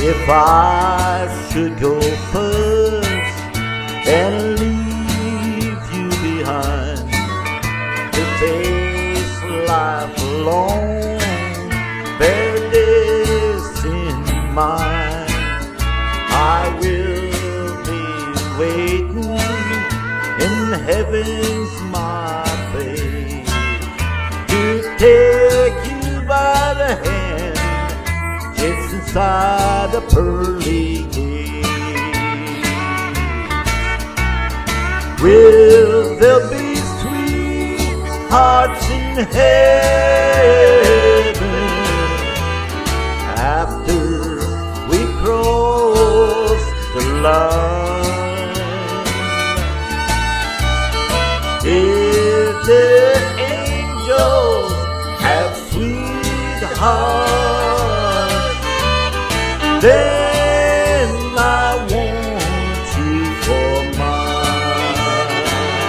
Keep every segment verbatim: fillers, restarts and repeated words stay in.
If I should go first and leave you behind to face life alone, paradise in mind, I will be waiting in heaven's my babe to take you by the hand just inside the pearly gate. Will there be sweet hearts in heaven after we cross the line? If the angels have sweet hearts, then I want you for mine.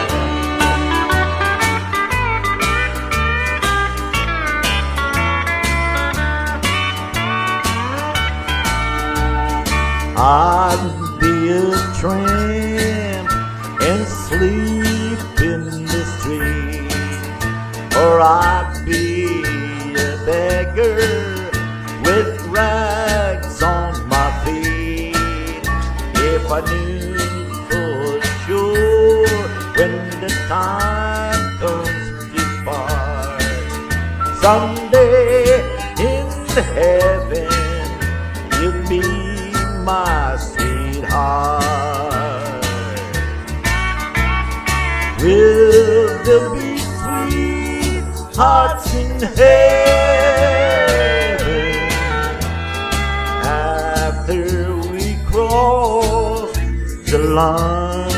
I'd be a tramp and sleep in the street, or I'd be a beggar with rags on my feet. If I knew for sure when the time comes to part, someday in heaven you'll be my sweetheart. Will there be sweet hearts in heaven after we cross the line?